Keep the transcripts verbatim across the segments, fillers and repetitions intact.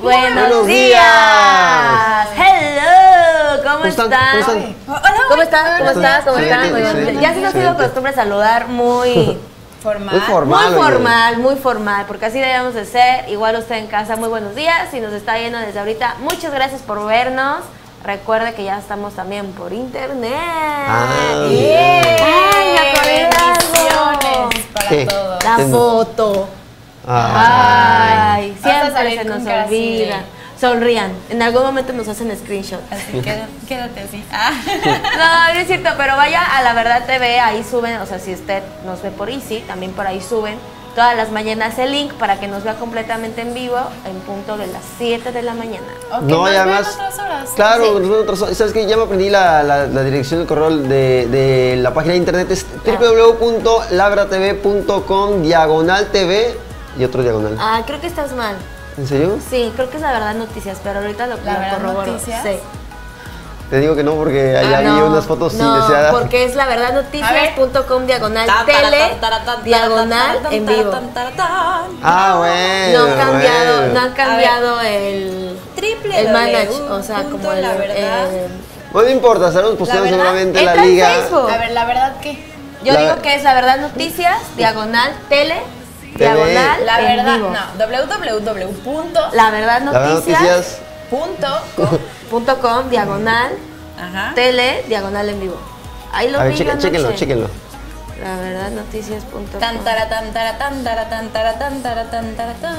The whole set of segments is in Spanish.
Buenos, Buenos días. días. Hello, ¿cómo, ¿Cómo están? están? ¿Cómo están? Hola, ¿Cómo están? ¿Cómo están? ¿Cómo Sí, están? sí, Muy bien. sí. Ya se nos ha sido Sí. costumbre saludar muy Formal. Muy formal. Muy oye. formal, muy formal, porque así debemos de ser. Igual usted en casa, muy buenos días. Si nos está viendo desde ahorita, muchas gracias por vernos. Recuerde que ya estamos también por internet. Ah, ¡Bien! bien. ¡Ay, me acordé de algo! Bendiciones para ¿Qué? todos. La Ten- foto. Ah. Ay, Vas a siempre salir se nos con cara así olvida. de- Sonrían. En algún momento nos hacen screenshot. Así que quédate así. Ah. No, no es cierto, pero vaya a La Verdad T V, ahí suben, o sea, si usted nos ve por Easy, también por ahí suben todas las mañanas el link para que nos vea completamente en vivo en punto de las siete de la mañana. Ok, No, nos y ven además. otras horas. Claro, Sí. nos ven otras horas. ¿Sabes qué? Ya me aprendí la, la, la dirección del correo de, de la página de internet. Es Ah. w w w punto labratv punto com diagonal tv y otro diagonal. Ah, creo que estás mal. ¿En serio? Sí, creo que es La Verdad Noticias, pero ahorita lo, ¿La lo Verdad corroboro. Noticias? Sí. Te digo que no, porque allá Ah, vi no, unas fotos no, indeseadas. porque es la verdad noticias punto com diagonal Tan, tele taran, taran, taran, diagonal taran, en taran, vivo. taran, taran, taran. Ah, bueno. No han cambiado, bueno. no han cambiado el Triple el manage, W o sea, punto como el, la verdad. eh, Bueno, no importa, estaremos posteando La verdad, seguramente la entra en liga. Facebook. A ver, la verdad que. yo La- digo que es la verdad noticias diagonal tele diagonal La en verdad, vivo. no. w w w punto La verdad La verdad, noticias noticias. punto com. punto com diagonal Ajá. tele diagonal en vivo. Ahí lo A ver, vi cheque- anoche. chéquenlo, chéquenlo. La verdad noticias punto com. Tan tara tan tara tan tara tan tara tan tara tan tara tan.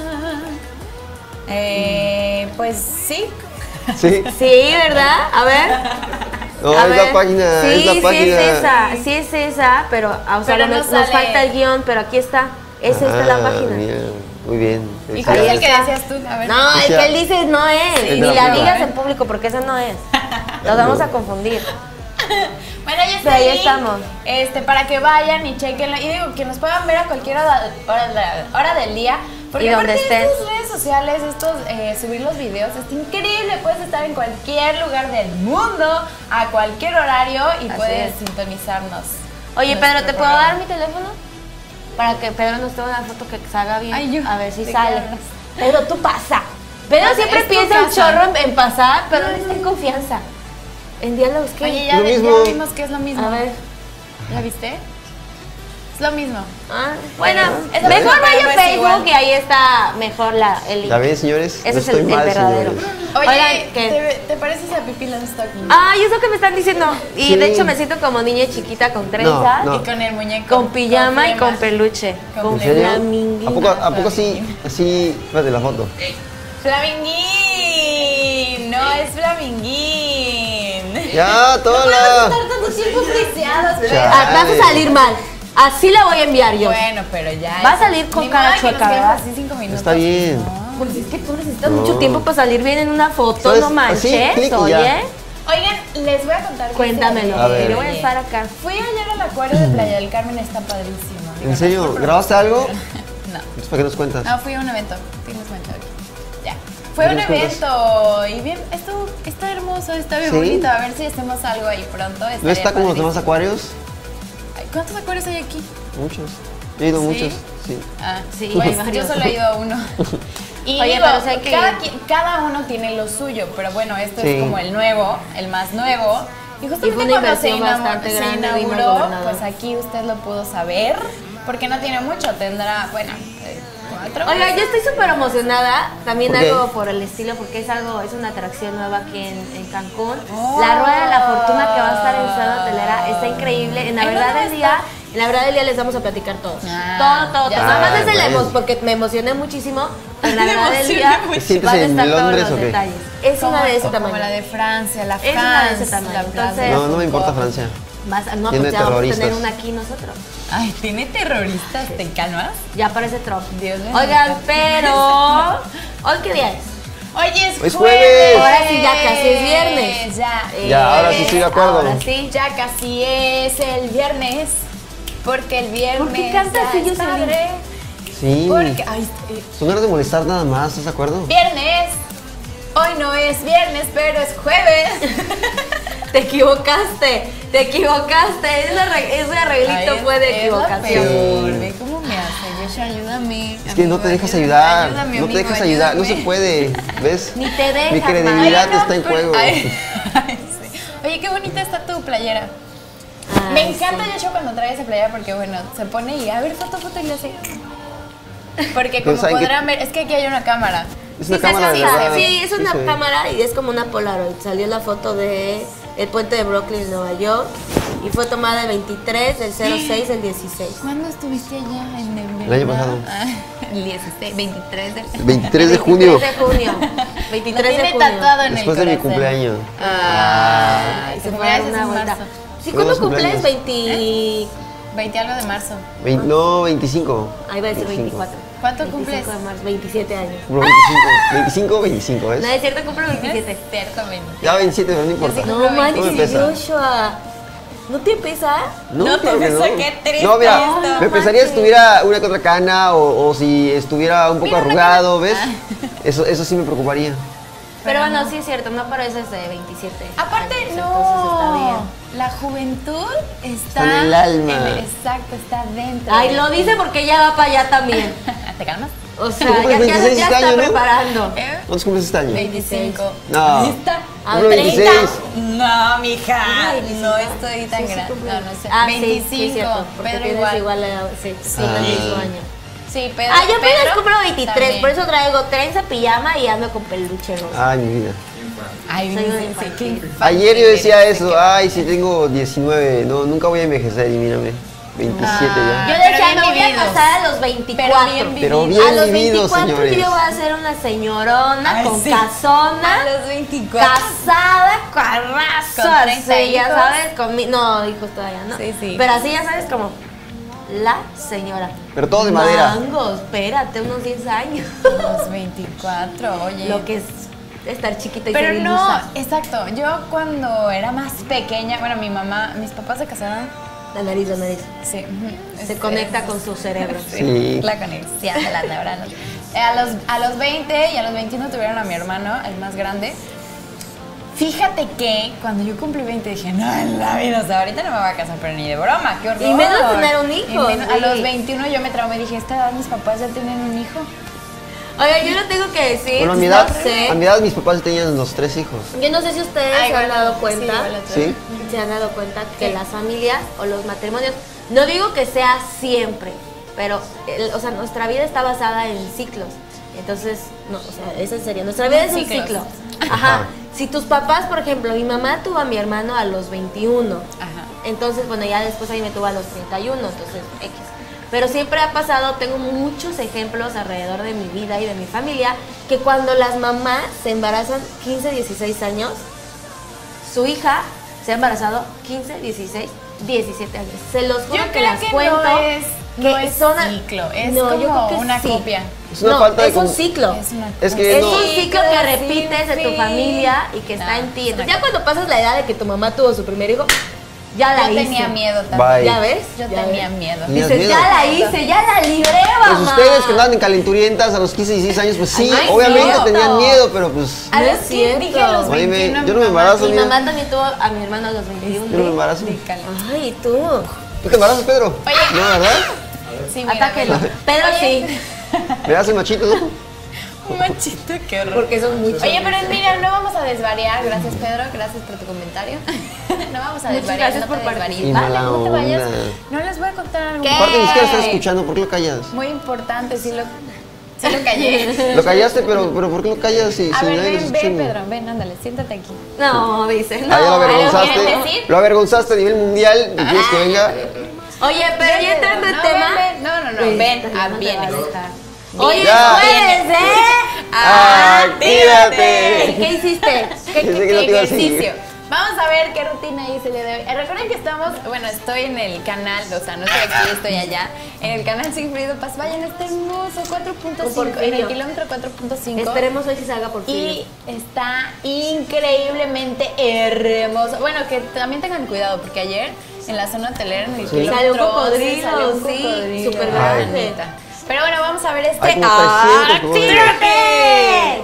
Eh, pues sí. Sí. Sí, ¿verdad? A ver. No, A es ver. la página, sí, es la sí página. es esa, sí es esa, pero, ah, o sea, Pero no- no nos sale. falta el guión, pero aquí está. Es esta la Ah, página. mira, muy bien. ¿Y cuál es el felicidades. que decías tú? A ver. No, el O sea, que él dice no es, Sí, ni no, la no. digas en público porque esa no es. Los vamos a confundir. Bueno, ya está Pero ahí ahí. estamos. Este, para que vayan y chequenlo. Y digo, que nos puedan ver a cualquier hora, hora, hora del día. Porque Y donde aparte de estén. estas redes sociales, estos, eh, subir los videos, es increíble. Puedes estar en cualquier lugar del mundo, a cualquier horario y Así puedes es. sintonizarnos. Oye, Nuestro Pedro, ¿te puedo programa. dar mi teléfono? Para que Pedro nos tome una foto que salga bien. Ay, yo, a ver si ¿de qué sale. hablas? Pedro, tú pasa. Pedro Pasa, siempre es tu piensa un casa. chorro en, en pasar, pero no está en confianza. En diálogos, ¿qué? Oye, ya, Lo vi- mismo. ya vimos que es lo mismo. A ver. ¿Ya viste? Es lo mismo. Ah, bueno, Es lo mejor mismo, pero vaya no a es Facebook igual. y ahí está mejor la, el link. ¿Ya ven, señores? Ese No es el, estoy el mal, verdadero. señores. Oye, Oigan, ¿qué? ¿te, ¿te pareces a Pipi Longstocking? Ay, eso que me están diciendo. Y Sí. de hecho me siento como niña chiquita con trenzas, no. Y con el muñeco. con pijama y con flema. peluche. Con Con ¿En serio? flaminguín. ¿A poco, ¿A poco sí? Así, espérate la foto. Flaminguín, no es flaminguín. Ya, toda No la. puedes estar tanto tiempo friseados, pero- Ya. Ah, vas a salir mal. Así la voy a enviar yo. Bueno, pero ya. Va a es- salir con ni cara modo que nos chueca, quedemos ¿verdad? así cinco minutos. Está bien. Pues es que tú necesitas No. mucho tiempo para salir bien en una foto, ¿Sabes? no Así, manches, clic y oye. ya. Oigan, les voy a contar. que Cuéntamelo. hice A ver. Yo voy a estar acá. Fui ayer al acuario de Playa del Carmen, está padrísimo. Digo, ¿En serio? no es por ¿Grabaste algo? No. Entonces, ¿para qué nos cuentas? No, fui a un evento. Tienes cuenta aquí. Ya. Fue ¿Qué un nos cuentas? evento y bien, esto está hermoso, está bien ¿Sí? bonito. A ver si hacemos algo ahí pronto. ¿No estaría está como los demás padrísimo. acuarios? Ay, ¿cuántos acuarios hay aquí? Muchos. He ido ¿Sí? muchos, sí. Ah, Sí, pues hay varios. yo solo he ido a uno. Y Oye, digo, pero sí hay que cada, ir. qui- cada uno tiene lo suyo, pero bueno, esto Sí. es como el nuevo, el más nuevo. Y Y justamente fue una cuando se, inversión inaugu- bastante se grande, vino el inauguró, gobernador. pues aquí usted lo pudo saber, porque no tiene mucho, tendrá, bueno, eh, cuatro Oiga, meses. yo estoy súper emocionada, también ¿Por qué? algo por el estilo, porque es algo, es una atracción nueva aquí en, en Cancún. Oh. La Rueda de la Fortuna que va a estar en Ciudad Hotelera está increíble. En la ¿En verdad dónde del va a día, en la verdad del día les vamos a platicar todo. Ah, todo, todo, ya todo. Nada más sabes. es el Ah, emo- bueno. porque me emocioné muchísimo. En la Me verdad del emocioné día mucho. ¿Te sientes van a en estar todos Londres los o qué? detalles. Es Como- una de ese como tamaño. la de Francia, la Es una de ese France, tamaño, la entonces- Plaza No, no me de importa Foucault. Francia. Vas a- no, Tiene pues ya vamos a tener terroristas. una aquí nosotros. Ay, ¿tiene terroristas? ¿Te calmas? Ya parece Trump. Dios mío. Oigan, pero ¿hoy qué día es? Hoy es Hoy es jueves. jueves. Ahora sí, ya casi es viernes. Ya. Ya, ahora sí jueves. estoy de acuerdo. Ahora sí. Ya casi es el viernes. Porque el viernes. ¿Por qué cantas ya así, es Jocelyn? padre. Sí. Porque. Ay, eh, Son ganas de molestar nada más, ¿estás de acuerdo? viernes. Hoy no es viernes, pero es jueves. Te equivocaste, te equivocaste. Ese, arre- ese arreglito Ay, fue de es la peor. equivocación. Ve cómo me hace. Yo Joshua, ayúdame. Es que no te amigo, dejas ayúdame, ayudar, ayúdame, no te amigo, dejas ayudar, no se ayúdame. puede, ¿ves? Ni te dejas, Mi credibilidad Ay, no, está en pero- juego. ay, ay, sí. Oye, qué bonita está tu playera. Ay, Me encanta sí. Joshua cuando trae esa playera porque, bueno, se pone y a ver, foto, foto y le hace. Porque Pero como ¿saben qué? podrán ver, es que aquí hay una cámara. Es una Sí, cámara sí, de sí, verdad. sí, es una Sí, sí. cámara y es como una Polaroid. Salió la foto de el puente de Brooklyn en Nueva York y fue tomada el veintitrés del cero seis del dieciséis. ¿Cuándo estuviste allá en el El año pasado. Ah, el dieciséis, veintitrés del... El veintitrés de junio, veintitrés de junio. Lo veintitrés de tiene junio. tatuado en después el de mi corazón. cumpleaños. Ay, Se se fue fue a dar una una en vuelta. marzo. Sí, Fue ¿cuándo dos cumples? cumpleaños. veinte... veinte algo de marzo. Vein- no, veinticinco. Ahí va a decir veinticinco. veinticuatro. ¿Cuánto veinticinco cumples? de marzo, veintisiete años. Cumplo veinticinco. veinticinco, veinticinco, ¿ves? No es cierto, cumplo ¿No es veintisiete. cierto, ven. Ya veintisiete, pero no importa. sí No cumplo manches, No me pesa. Joshua. ¿No te pesa? No te claro que pesa, qué triste No, mira, esto. me pesaría si tuviera una que otra cana o, o si estuviera un poco Mira, una arrugado, cana. ¿ves? Ah. Eso, eso sí me preocuparía. Pero Pero bueno, no. sí es cierto, no pareces de veintisiete. Aparte, años, no. Entonces está bien. La juventud está, Está en el alma. en- exacto, está dentro. Ay, de lo ti. dice porque ella va para allá también. ¿Te calmas? O sea, Tú cumples ya, ya, veintiséis ya este está año, ¿no? preparando. ¿Eh? ¿Cuántos cumples este año? veinticinco. No. ¿Lista? Ah, Cumplo treinta. veintiséis. No, mija. Ay, No veinticinco. estoy tan Sí, sí, grande. cumple. No, no sé. Ah, sí, veinticinco. sí, es cierto, porque Pedro tienes igual. igual, a- sí, sí, Ah. el mismo año. Sí, Pedro. Ah, yo apenas Pedro cumplo veintitrés, también. por eso traigo trenza, pijama y ando con peluche rosa. Ay, mi vida. Ay, Soy sí, una sí, infantil. qué infantil Ayer yo decía eres, eso, qué- ay, si tengo diecinueve, no, nunca voy a envejecer y mírame, veintisiete Ah. Yo ya. decía, pero bien me voy a vividos. casar a los veinticuatro. Pero bien Pero vividos. bien a los vividos, veinticuatro señores. yo voy a ser una señorona Ay, con sí. casona. A los veinticuatro. Casada, carrazo, ¿Con treinta así, ya hijos? sabes, con mi, no, hijos todavía, ¿no? Sí, sí. Pero así ya sabes como la señora. Pero todo de madera. Mango, espérate, unos diez años. Los veinticuatro, oye. Lo que es estar chiquita y Pero ser no, ilusa. exacto. Yo cuando era más pequeña, bueno, mi mamá, mis papás se casaron. La nariz, la nariz. Sí. ujú, Se este, conecta con su cerebro. Sí. La conexión de las neuronas. Eh, a, los, a los veinte y a los veintiuno tuvieron a mi hermano, el más grande. Fíjate que cuando yo cumplí veinte dije, no, en la vida, o sea, ahorita no me voy a casar, pero ni de broma, qué horror. Y menos tener un hijo, Y menos- a sí. los veintiuno yo me traumé y dije, a esta edad mis papás ya tienen un hijo. Oiga, yo lo tengo que decir. Bueno, a mi no edad, sé. a mi edad mis papás tenían los tres hijos. Yo no sé si ustedes Ay, se han bueno, dado sí, cuenta. igual otra ¿Sí? vez. Se han dado cuenta que Sí. las familias o los matrimonios, no digo que sea siempre, pero el- o sea, nuestra vida está basada en ciclos. Entonces, no, o sea, esa sería, nuestra vida es un Ciclos. ciclo. Ajá. Ajá. Si tus papás, por ejemplo, mi mamá tuvo a mi hermano a los veintiuno. Ajá. Entonces, bueno, ya después ahí me tuvo a los treinta y uno, entonces X. Pero siempre ha pasado, tengo muchos ejemplos alrededor de mi vida y de mi familia, que cuando las mamás se embarazan quince, dieciséis años, su hija se ha embarazado quince, dieciséis, diecisiete años. Se los juro Yo que creo las que cuento. no es, que no es son a- ciclo, es No, yo como creo que una sí. copia. Es una no, falta de es un com- ciclo. Es, una, Es que Es no. un ciclo que sin repites de tu fin. familia y que está No, en ti. es una Entonces, ya cosa. cuando pasas la edad de que tu mamá tuvo su primer hijo, ya la Yo hice. tenía miedo Bye. también. ¿Ya ves? Yo Ya tenía ves. miedo. Tenías Dices, miedo. ya la hice, ya la libré, Pues mamá. ustedes que andan en calenturientas a los quince, dieciséis años, pues sí, Ay, obviamente cierto. tenían miedo, pero pues A No los es que cierto. dije a los Oye, me- veintiuno, yo no mi me mamá- embarazo, Mi mira. mamá también tuvo a mi hermano a los veintiuno. Yo no me embarazo. Dícale. Ay, tú. ¿Tú te embarazas, Pedro? Oye. No, ¿verdad? Sí, mira, Atáquelo. mira. Pedro Oye, sí. Me das el machito, ¿no? Un machito, qué horror. Porque son muchos. Oye, pero mira, no vamos a desvariar. Gracias, Pedro. Gracias por tu comentario. No vamos a Muchas desvariar. gracias no por te desvaríes. Y Vale, mala no te vayas. onda. No les voy a contar algo. ¿Qué? Aparte, ni siquiera estás Muy- escuchando, ¿por qué lo callas? Muy importante, sí lo, sí lo callé. Lo callaste, pero, pero ¿por qué lo callas si, A si ver, nadie lo ven, está ven, escuchando? Pedro. Ven, ándale, siéntate aquí. No, dice, no. Ah, ya lo ¿quieres avergonzaste. decir? Lo avergonzaste a nivel mundial y quieres que venga. Oye, pero Ven, ya entrando en no, tema. ven, ven. No, no, no, Pues, ven, ya ah, no te vienes. va a dejar. Oye, Ya. puedes, ¿eh? ¡Actívate! ¿Qué hiciste? ¿Qué, Pensé qué, que no qué te iba a decir. Ejercicio. Vamos a ver qué rutina hice el día de hoy. Eh, Recuerden que estamos, bueno, estoy en el canal, o sea, no estoy aquí, estoy allá. En el canal Sigfrido Paz, vayan, está hermoso, cuatro punto Con cinco, en el Porfirio. kilómetro cuatro punto cinco. Esperemos hoy si salga por fin. Y está increíblemente hermoso. Bueno, que también tengan cuidado, porque ayer en la zona hotelera, en el Sí. kilómetro Salió un once, cocodrilo, salió un sí, cocodrilo. súper Ay, grande. neta. Pero bueno, vamos a ver este. Hay como trescientos cocodrilos. ¡Actívate!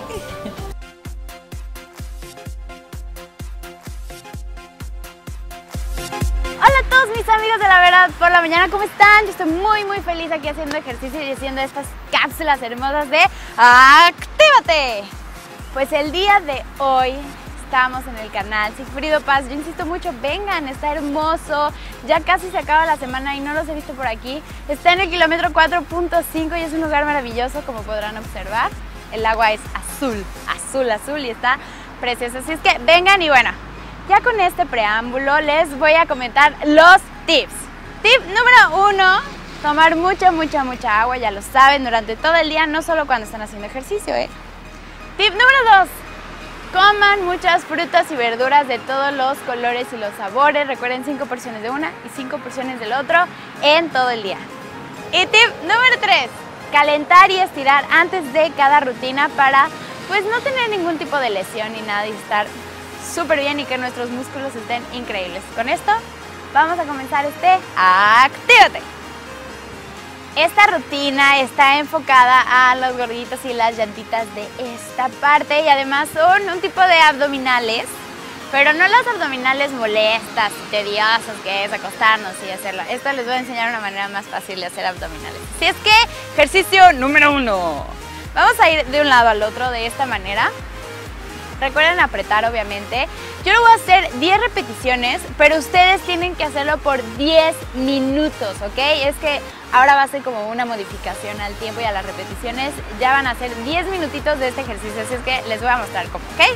Hola a todos mis amigos amigos de La Verdad por la Mañana, ¿cómo están? Yo estoy muy muy feliz aquí haciendo ejercicio y haciendo estas cápsulas hermosas de Actívate. Pues el día de hoy estamos en el canal Sigfrido Paz. Yo insisto mucho, vengan, está hermoso. Ya casi se acaba la semana y no los he visto por aquí. Está en el kilómetro cuatro punto cinco y es un lugar maravilloso, como podrán observar. El agua es azul, azul, azul y está precioso. Así es que vengan y bueno, ya con este preámbulo les voy a comentar los tips. Tip número uno, tomar mucha, mucha, mucha agua, ya lo saben, durante todo el día, no solo cuando están haciendo ejercicio, ¿eh? Tip número dos, coman muchas frutas y verduras de todos los colores y los sabores. Recuerden, cinco porciones de una y cinco porciones del otro en todo el día. Y tip número tres, calentar y estirar antes de cada rutina para pues no tener ningún tipo de lesión ni nada y estar súper bien y que nuestros músculos estén increíbles. Con esto vamos a comenzar este Actívate. Esta rutina está enfocada a los gorditos y las llantitas de esta parte y además son un tipo de abdominales, pero no las abdominales molestas y tediosas que es acostarnos y hacerlo. Esto les voy a enseñar una manera más fácil de hacer abdominales. Así es que, ejercicio número uno. Vamos a ir de un lado al otro de esta manera. Recuerden apretar, obviamente. Yo lo voy a hacer diez repeticiones, pero ustedes tienen que hacerlo por diez minutos, ¿ok? Es que ahora va a ser como una modificación al tiempo y a las repeticiones. Ya van a ser diez minutitos de este ejercicio, así es que les voy a mostrar cómo, ¿ok?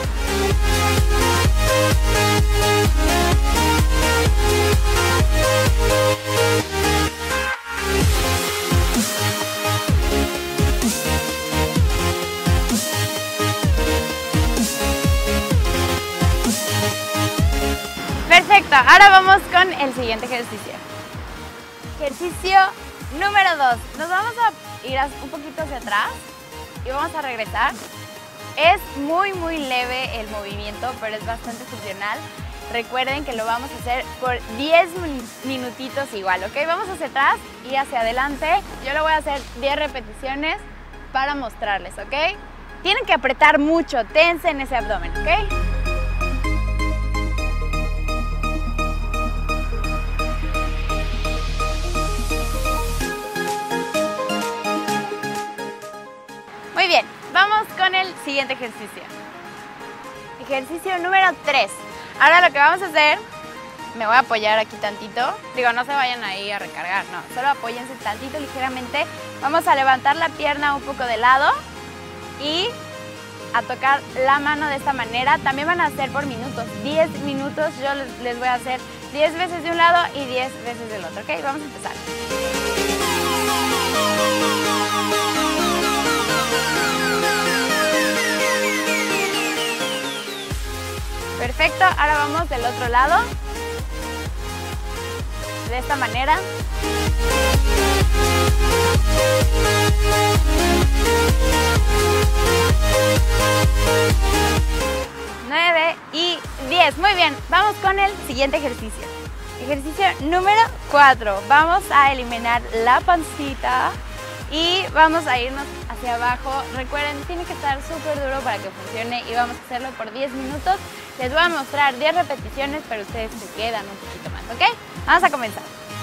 Perfecto, ahora vamos con el siguiente ejercicio. Ejercicio número dos. Nos vamos a ir un poquito hacia atrás y vamos a regresar. Es muy muy leve el movimiento, pero es bastante funcional. Recuerden que lo vamos a hacer por diez minutitos igual, ¿ok? Vamos hacia atrás y hacia adelante. Yo lo voy a hacer diez repeticiones para mostrarles, ¿ok? Tienen que apretar mucho, tensen ese abdomen, ¿ok? Muy bien, vamos con el siguiente ejercicio. Ejercicio número tres. Ahora lo que vamos a hacer, me voy a apoyar aquí tantito. Digo, no se vayan ahí a recargar, no. Solo apóyense tantito, ligeramente. Vamos a levantar la pierna un poco de lado y a tocar la mano de esta manera. También van a hacer por minutos, diez minutos. Yo les voy a hacer diez veces de un lado y diez veces del otro, ¿ok? Vamos a empezar. Perfecto, ahora vamos del otro lado, de esta manera. nueve y diez, muy bien, vamos con el siguiente ejercicio. Ejercicio número cuatro, vamos a eliminar la pancita y vamos a irnos hacia abajo. Recuerden, tiene que estar súper duro para que funcione y vamos a hacerlo por diez minutos. Les voy a mostrar diez repeticiones, pero ustedes se quedan un poquito más, ¿ok? Vamos a comenzar.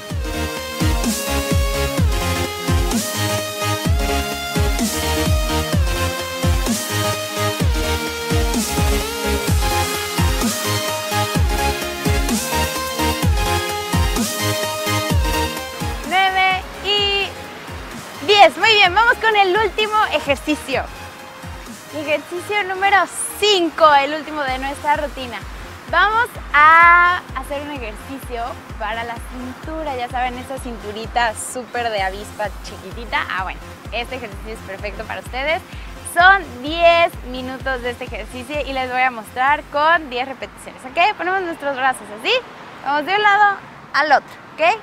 nueve y diez. Muy bien, vamos con el último ejercicio. Ejercicio número cinco, el último de nuestra rutina. Vamos a hacer un ejercicio para la cintura, ya saben, esa cinturita súper de avispa chiquitita. Ah, bueno, este ejercicio es perfecto para ustedes. Son diez minutos de este ejercicio y les voy a mostrar con diez repeticiones, ¿ok? Ponemos nuestros brazos así, vamos de un lado al otro, ¿ok?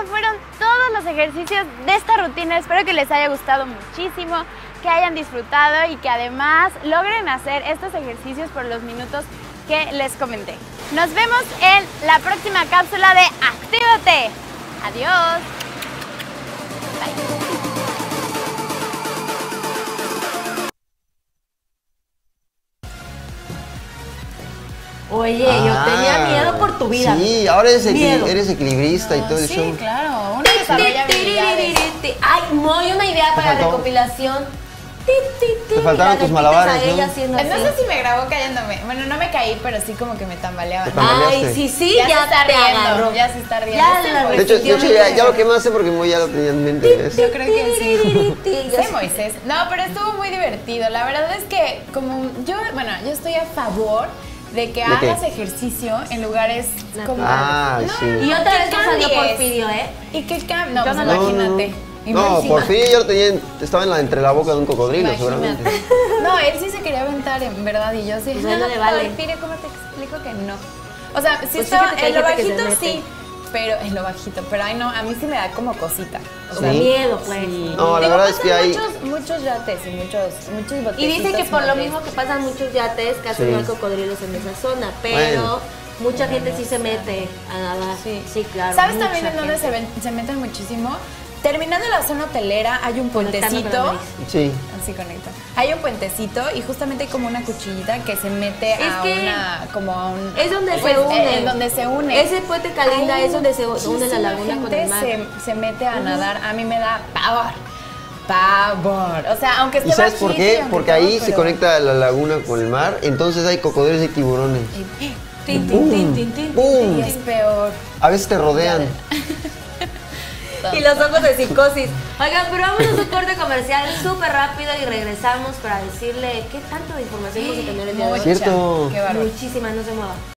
fueron todos los ejercicios de esta rutina. Espero que les haya gustado muchísimo, que hayan disfrutado y que además logren hacer estos ejercicios por los minutos que les comenté. Nos vemos en la próxima cápsula de Actívate. Adiós. Bye. Oye, Ah, yo tenía miedo por tu vida. Sí, ahora eres, equil- Miedo. eres equilibrista y todo sí, eso. claro, uno desarrolla habilidades. Ay, Moy, una idea para faltó? recopilación. Te faltaron tus malabares, ¿no? No sé si me grabó cayéndome. Bueno, no me caí, pero sí como que me tambaleaba. Te tambaleaste. Ay, sí, sí, Ya ya, se está te riendo, agarró. ya se está riendo. Ya Sí, la Moy. De hecho, de hecho ya, ya lo quemaste porque muy ya lo tenía en mente. eso. Yo creo que sí. Sí, Sí, Moisés. No, pero estuvo muy divertido. La verdad es que como yo, bueno, yo estoy a favor de que ¿De hagas qué? ejercicio en lugares como... Ah, No, sí. no, Y otra que vez nos salió cambies. Porfirio, ¿eh? Y que cam... No, Yo pues no No, imagínate. No, Imagínate. por fin yo lo tenía, en- estaba en la, entre la boca de un cocodrilo, Imagínate. seguramente. No, él sí se quería aventar, en verdad, y yo sí. Pues a él no le vale. Ay, Pire, ¿cómo te explico que no? O sea, sí Pues estaba, fíjate que hay en lo gente que se bajito mete. sí, pero en lo bajito, pero ay no, a mí sí me da como cosita. O sea, Sí. Miedo, pues. No, la digo, verdad es que pasan hay... muchos, muchos yates y muchos, muchos botecitos. Y dicen que por lo madres. mismo que pasan muchos yates, casi Sí. no hay cocodrilos en esa zona, pero Bueno. mucha gente sí se mete a nadar. Sí. Sí, claro. ¿Sabes mucha también en dónde gente. se, ven, se meten muchísimo? Terminando la zona hotelera hay un Conectando con la puentecito. nariz. Sí. Así conecta. Hay un puentecito y justamente hay como una cuchillita que se mete Es a que una, como a un... Es donde pues, se une. En donde se une. Ese puente Calinda Hay es donde se une la muchísima laguna con gente el mar. Se, se mete a nadar. A mí me da pavor. Pavor. O sea, aunque esté ¿Y sabes por bajito y qué? aunque Porque todo, ahí se pero- conecta la laguna con el mar, entonces hay cocodrilos y tiburones. Y, Tin, tin, tin, tin, tin. ¡Pum! y es peor. A veces te rodean. Y los ojos de psicosis. Oigan, pero vamos a un corte comercial súper rápido y regresamos para decirle qué tanto de información vamos a tener el día de hoy. Mucha. Cierto. Qué bárbaro. Muchísima, no se mueva.